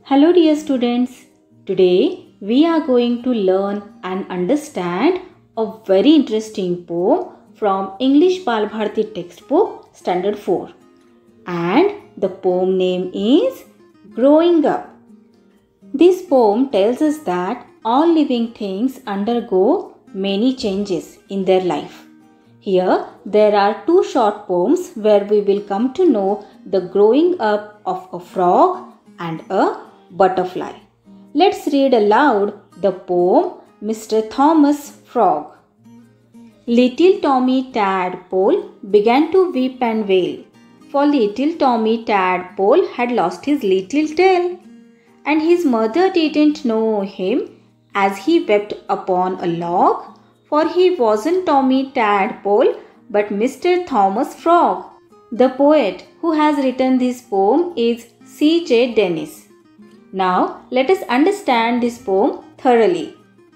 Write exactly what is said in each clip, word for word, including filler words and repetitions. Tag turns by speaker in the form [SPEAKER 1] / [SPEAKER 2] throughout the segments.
[SPEAKER 1] Hello dear students, today we are going to learn and understand a very interesting poem from English Balbharti textbook Standard four, and the poem name is Growing Up. This poem tells us that all living things undergo many changes in their life. Here there are two short poems where we will come to know the growing up of a frog and a butterfly. Let's read aloud the poem Mister Thomas Frog. Little Tommy Tadpole began to weep and wail, for little Tommy Tadpole had lost his little tail, and his mother didn't know him as he wept upon a log, for he wasn't Tommy Tadpole but Mister Thomas Frog. The poet who has written this poem is C J Dennis. Now let us understand this poem thoroughly.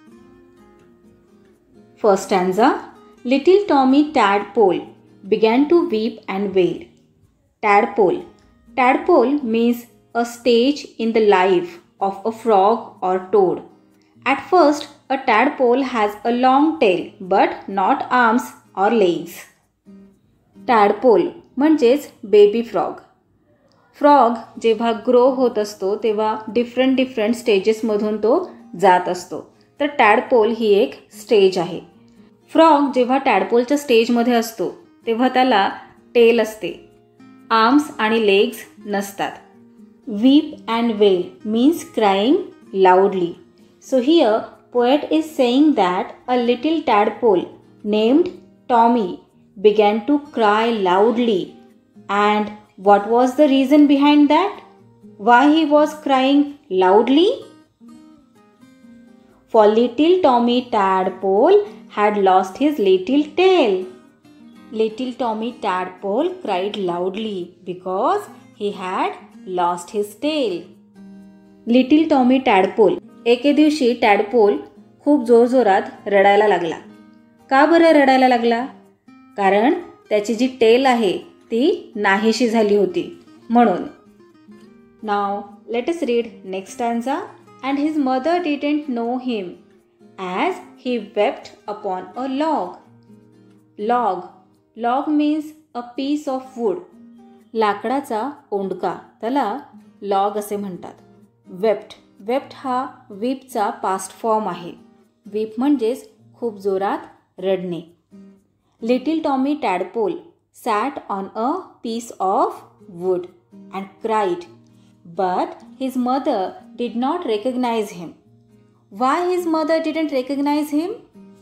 [SPEAKER 1] First stanza. Little Tommy Tadpole began to weep and wail. Tadpole. Tadpole means a stage in the life of a frog or toad. At first, a tadpole has a long tail but not arms or legs. Tadpole म्हणजेच baby frog. Frog जेव्हा grow होत असतो तेव्हा different different स्टेजेसमधून तो जात असतो. तर tadpole ही एक स्टेज आहे. फ्रॉग जेव्हा टॅडपोलच्या स्टेजमध्ये असतो तेव्हा त्याला टेल असते, आर्म्स आणि लेग्स नसतात. Weep and wail means crying loudly. So here poet is saying that a little tadpole named Tommy began to cry loudly. And what was the reason behind that? Why he was crying loudly? For little Tommy Tadpole had lost his little tail. Little Tommy Tadpole cried loudly because he had lost his tail. Little Tommy Tadpole. एके दिवशी tadpole खूप जोरजोरात रडायला लागला. का बरं रडायला लागला? कारण त्याची जी टेल आहे ती नाहीशी झाली होती म्हणून. Now let us read next stanza. And his mother didn't know him as he wept upon a log. Log log means a piece of wood. लाकडाचा ओंडका त्याला लॉग असे म्हणतात. वेप्ट वेप्ट हा वीपचा पास्ट फॉर्म आहे. वीप म्हणजेच खूप जोरात रडणे. Little Tommy tadpole sat on a piece of wood and cried, but his mother did not recognize him. Why his mother didn't recognise him?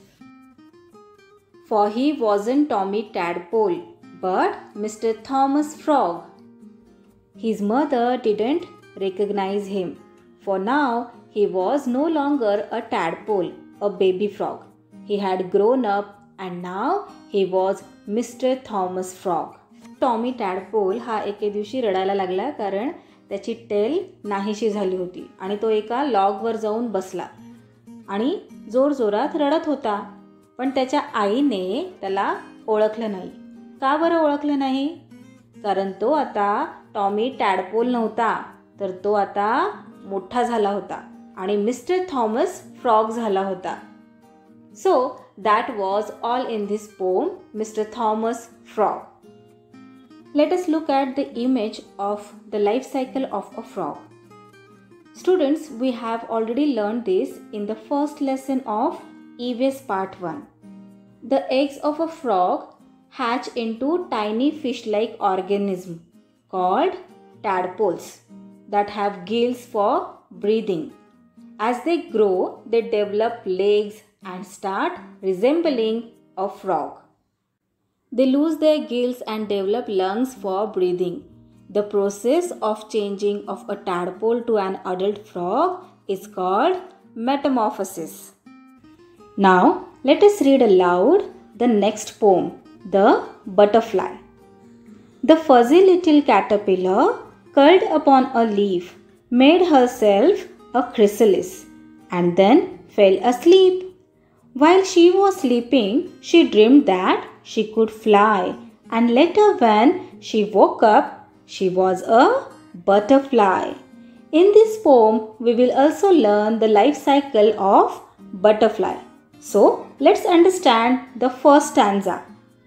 [SPEAKER 1] For he wasn't Tommy tadpole but Mister Thomas frog. His mother didn't recognize him, for now he was no longer a tadpole, a baby frog. He had grown up and now he was Mister Thomas Frog. Tommy tadpole हा एके दिवशी रडायला लागला कारण त्याची tell नाहीशी झाली होती आणि तो एका लॉगवर जाऊन बसला आणि जोरजोरात रडत होता. पण त्याच्या आईने त्याला ओळखलं नाही. का बरं ओळखलं नाही? कारण तो आता टॉमी टॅडपोल नव्हता, तर तो आता मोठा झाला होता आणि मिस्टर थॉमस फ्रॉग झाला होता. So that was all in this poem Mister Thomas frog. Let us look at the image of the life cycle of a frog. Students, we have already learn this in the first lesson of E V S part one. The eggs of a frog hatch into tiny fish-like organism called tadpoles that have gills for breathing. As they grow, they develop legs and start resembling a frog. They lose their gills and develop lungs for breathing. The process of changing of a tadpole to an adult frog is called metamorphosis. Now, let us read aloud the next poem, The Butterfly. The fuzzy little caterpillar curled upon a leaf, made herself a chrysalis, and then fell asleep. While she was sleeping, she dreamed that she could fly, and later when she woke up, she was a butterfly. In this poem, we will also learn the life cycle of butterfly. So, let's understand the first stanza.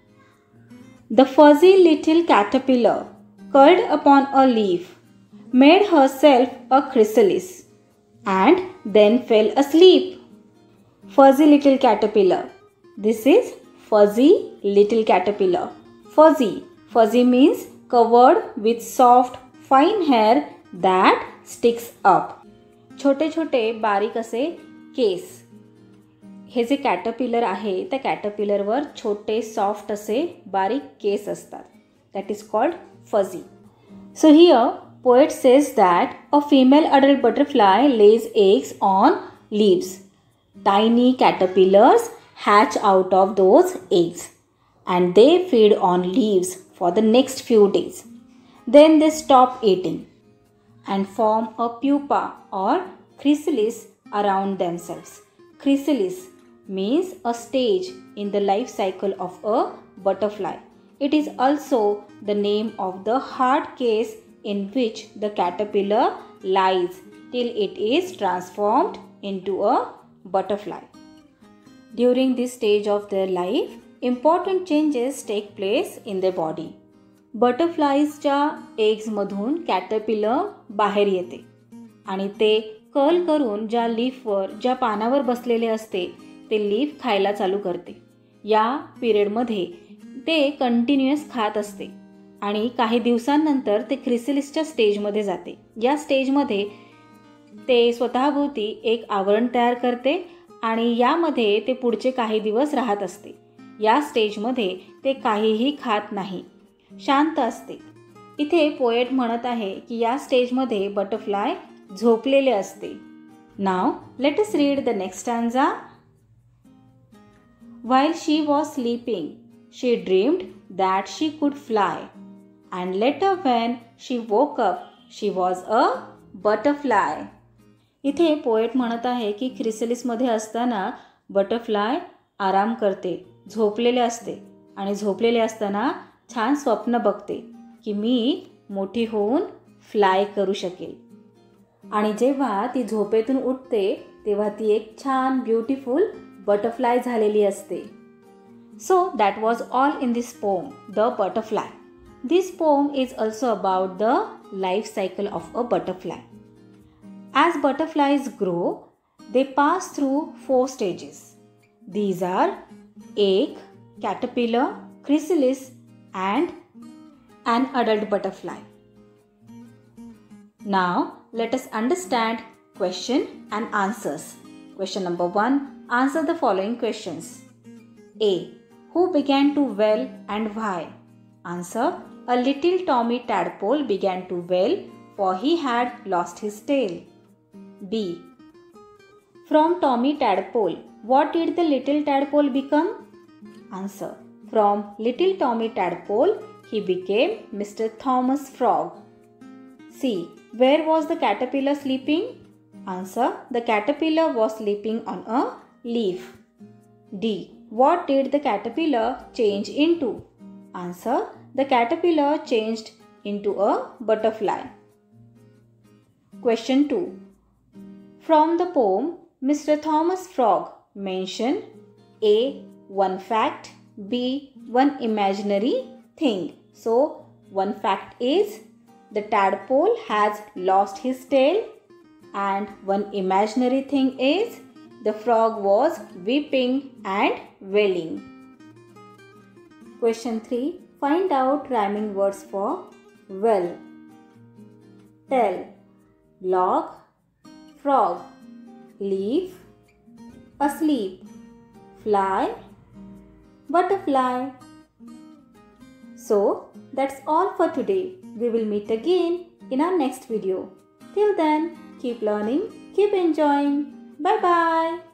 [SPEAKER 1] The fuzzy little caterpillar, curled upon a leaf, made herself a chrysalis and then fell asleep. Fuzzy little caterpillar. This is fuzzy little caterpillar. Fuzzy. Fuzzy means covered with soft, fine hair that sticks up. छोटे छोटे बारीक असे case. हे जे caterpillar आहे त्या कॅटरपिलरवर छोटे soft असे बारीक केस असतात. That is called fuzzy. So here poet says that a female adult butterfly lays eggs on leaves. Tiny caterpillars hatch out of those eggs and they feed on leaves for the next few days. Then they stop eating and form a pupa or chrysalis around themselves. Chrysalis means a stage in the life cycle of a butterfly. It is also the name of the hard case in which the caterpillar lies till it is transformed into a butterfly. During this stage of their life, important changes take place in their body. बटरफ्लाईजच्या एग्समधून caterpillar बाहेर येते आणि ते curl करून ज्या लीफवर ज्या पानावर बसलेले असते ते लीफ खायला चालू करते. या पिरियडमध्ये ते कंटिन्युअस खात असते आणि काही दिवसांनंतर ते क्रिसलिसच्या स्टेजमध्ये जाते. या स्टेजमध्ये ते स्वतःभोवती एक आवरण तयार करते आणि यामध्ये ते पुढचे काही दिवस राहत असते. या स्टेजमध्ये ते काहीही खात नाही, शांत असते. इथे पोएट म्हणत आहे की या स्टेजमध्ये बटरफ्लाय झोपलेले असते. Now let us read the next stanza. While she was sleeping, she dreamed that she could fly, and later when she woke up, she was a butterfly. इथे पोएट म्हणत आहे की क्रिसलिसमध्ये असताना बटरफ्लाय आराम करते, झोपलेले असते आणि झोपलेले असताना छान स्वप्न बघते की मी मोठी होऊन फ्लाय करू शकेल. आणि जेव्हा ती झोपेतून उठते तेव्हा ती एक छान ब्युटिफुल बटरफ्लाय झालेली असते. So that was all in this poem the butterfly. This poem is also about the life cycle of a butterfly. As butterflies grow they pass through four stages. These are egg, caterpillar, chrysalis and an adult butterfly. Now let us understand question and answers. Question number one. Answer the following questions. A. Who began to wail and why? Answer. A little Tommy tadpole began to wail for he had lost his tail. B. From Tommy tadpole, what did the little tadpole become? Answer. From little Tommy tadpole, he became Mister Thomas Frog. C. Where was the caterpillar sleeping? Answer. The caterpillar was sleeping on a leaf. D. What did the caterpillar change into? Answer. The caterpillar changed into a butterfly. Question two. From the poem Mister Thomas Frog, mention A. One fact, B. One imaginary thing. So, one fact is the tadpole has lost his tail, and one imaginary thing is the frog was weeping and wailing. Question three. Find out rhyming words for well. Tell, log, frog, leaf, asleep, fly, butterfly. So that's all for today. We will meet again in our next video. Till then, keep learning, keep enjoying. Bye bye.